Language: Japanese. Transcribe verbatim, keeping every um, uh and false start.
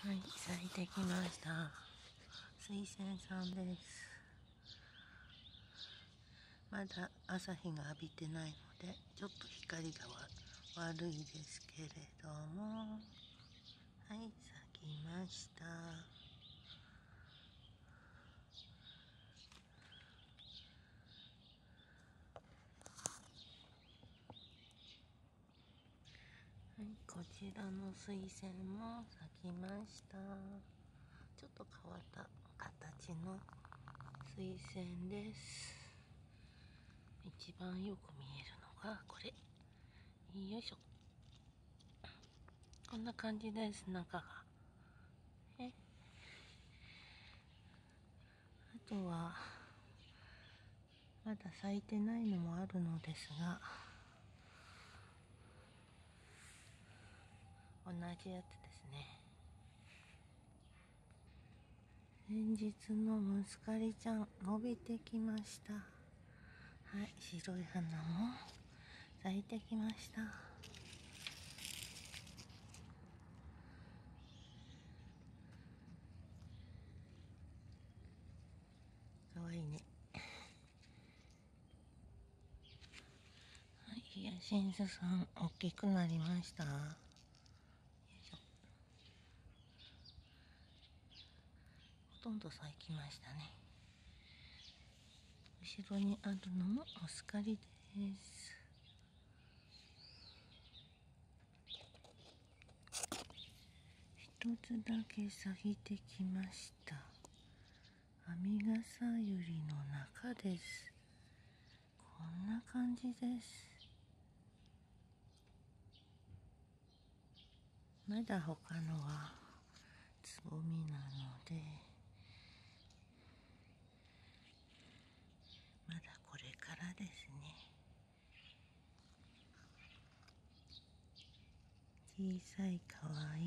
はい、咲いてきました。水仙さんです。まだ朝日が浴びてないので、ちょっと光が悪いですけれども、はい、咲きました。はい、こちらの水仙も咲きました。ちょっと変わった形の水仙です。一番よく見えるのがこれ。よいしょ。こんな感じです、中が。えあとはまだ咲いてないのもあるのですが、同じやつですね。先日のムスカリちゃん伸びてきました。はい、白い花も咲いてきました。かわいいね。はい、ヒヤシンスさん大きくなりました。よいしょ。ほとんど咲きましたね。後ろにあるのもムスカリです。一つだけ咲いてきました。アミガサユリの中です。こんな感じです。まだ他のはつぼみなので、まだこれからですね。小さいかわい